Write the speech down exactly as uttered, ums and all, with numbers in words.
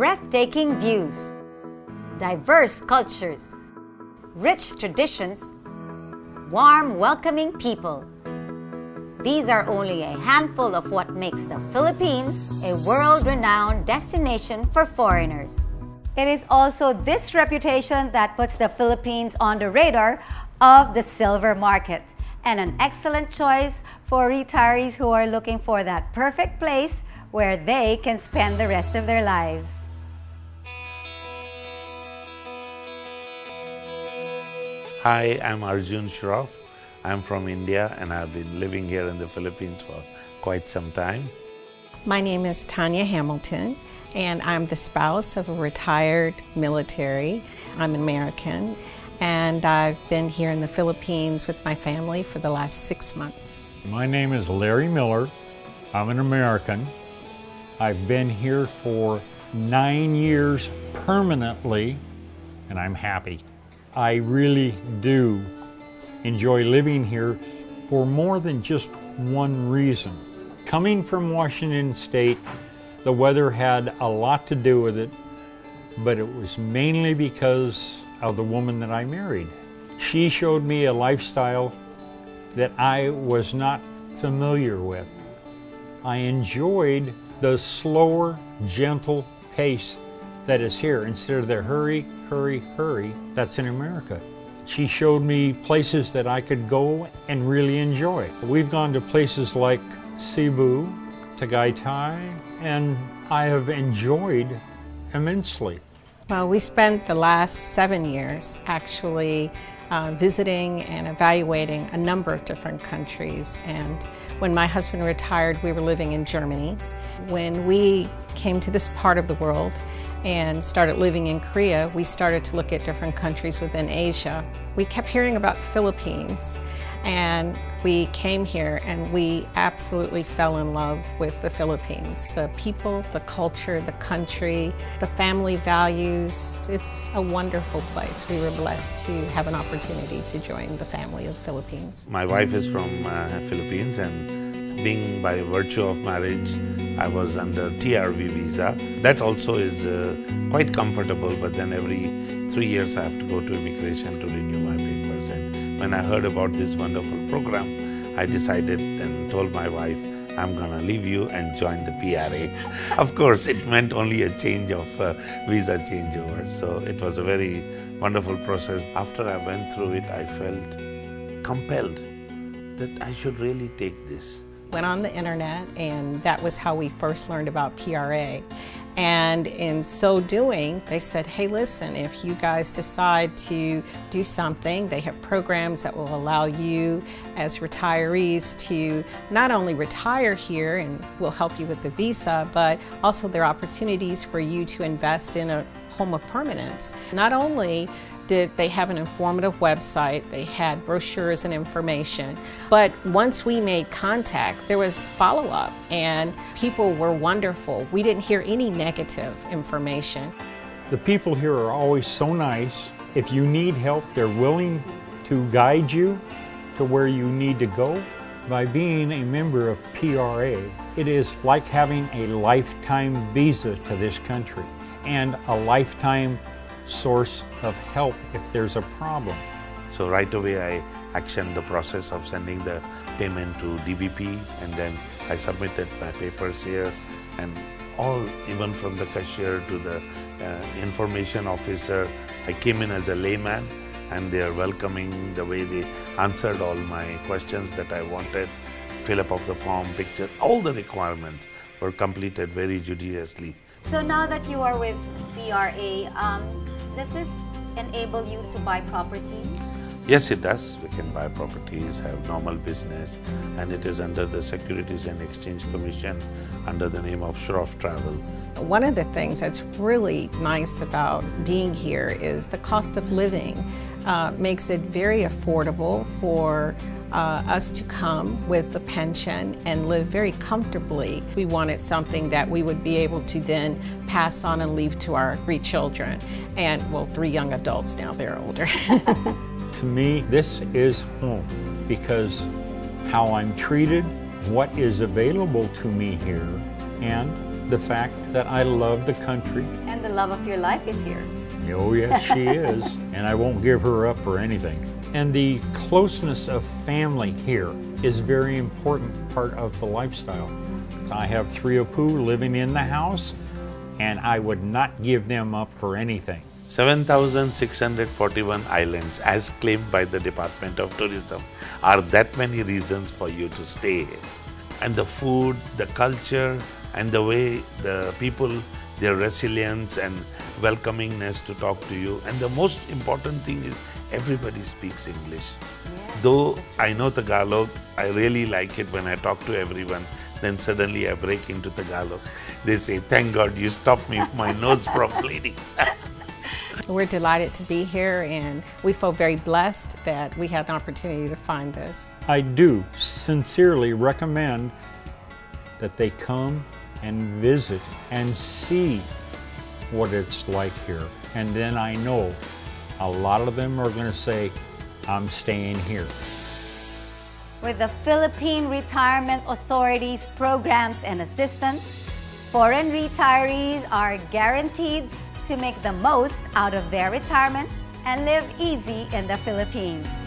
breathtaking views, diverse cultures, rich traditions, warm, welcoming people. These are only a handful of what makes the Philippines a world-renowned destination for foreigners. It is also this reputation that puts the Philippines on the radar of the silver market, and an excellent choice for retirees who are looking for that perfect place where they can spend the rest of their lives. Hi, I'm Arjun Shroff. I'm from India and I've been living here in the Philippines for quite some time. My name is Tanya Hamilton and I'm the spouse of a retired military. I'm an American and I've been here in the Philippines with my family for the last six months. My name is Larry Miller. I'm an American. I've been here for nine years permanently and I'm happy. I really do enjoy living here for more than just one reason. Coming from Washington State, the weather had a lot to do with it, but it was mainly because of the woman that I married. She showed me a lifestyle that I was not familiar with. I enjoyed the slower, gentle pace that is here instead of the hurry, hurry, hurry that's in America. She showed me places that I could go and really enjoy. We've gone to places like Cebu, Tagaytay, and I have enjoyed immensely. Well, we spent the last seven years actually uh, visiting and evaluating a number of different countries. And when my husband retired, we were living in Germany. When we came to this part of the world and started living in Korea, we started to look at different countries within Asia. We kept hearing about the Philippines, and we came here and we absolutely fell in love with the Philippines. The people, the culture, the country, the family values. It's a wonderful place. We were blessed to have an opportunity to join the family of the Philippines. My wife is from uh, Philippines, and being by virtue of marriage, I was under T R V visa. That also is uh, quite comfortable, but then every three years I have to go to immigration to renew my papers. And when I heard about this wonderful program, I decided and told my wife, I'm gonna leave you and join the P R A. Of course, it meant only a change of uh, visa changeover. So it was a very wonderful process. After I went through it, I felt compelled that I should really take this. Went on the internet, and that was how we first learned about P R A. And in so doing, they said, hey, listen, if you guys decide to do something, they have programs that will allow you as retirees to not only retire here and will help you with the visa, but also there are opportunities for you to invest in a home of permanence. Not only did they have an informative website, they had brochures and information, but once we made contact, there was follow-up and people were wonderful. We didn't hear any negative information. The people here are always so nice. If you need help, they're willing to guide you to where you need to go. By being a member of P R A, it is like having a lifetime visa to this country and a lifetime source of help if there's a problem. So right away I actioned the process of sending the payment to D B P, and then I submitted my papers here, and all, even from the cashier to the uh, information officer, I came in as a layman, and they are welcoming the way they answered all my questions that I wanted, fill up of the form, picture, all the requirements were completed very judiciously. So now that you are with P R A, um, does this enable you to buy property? Yes, it does. We can buy properties, have normal business, and it is under the Securities and Exchange Commission under the name of Shroff Travel. One of the things that's really nice about being here is the cost of living uh, makes it very affordable for uh, us to come with the pension and live very comfortably. We wanted something that we would be able to then pass on and leave to our three children, and well, three young adults now, they're older. To me, this is home because how I'm treated, what is available to me here, and the fact that I love the country. And love of your life is here. Oh yes, she is, and I won't give her up for anything. And the closeness of family here is a very important part of the lifestyle. I have three Apu living in the house, and I would not give them up for anything. seven thousand six hundred forty-one islands as claimed by the Department of Tourism are that many reasons for you to stay here. And the food, the culture, and the way the people, their resilience and welcomingness to talk to you. And the most important thing is everybody speaks English. Yes, Though I know Tagalog, I really like it when I talk to everyone. Then suddenly I break into Tagalog. They say, thank God you stopped me my nose from bleeding. We're delighted to be here, and we feel very blessed that we had an opportunity to find this. I do sincerely recommend that they come and visit and see what it's like here. And then I know a lot of them are going to say, I'm staying here. With the Philippine Retirement Authority's programs and assistance, foreign retirees are guaranteed to make the most out of their retirement and live easy in the Philippines.